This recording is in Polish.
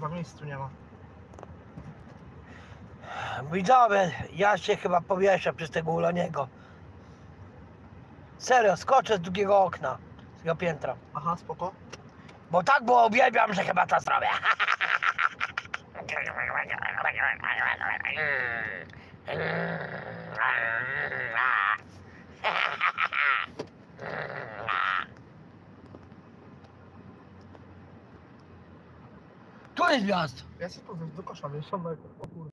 kurwa, miejscu nie ma. Widzowie, ja się chyba powieszę przez tego Ulaniego. Serio, skoczę z drugiego okna, z tego piętra. Aha, spoko. Bo tak, bo uwielbiam, że chyba to zrobię. Tu jest gwiazd. Ja się tu do kosza, wiesz, o kurwa.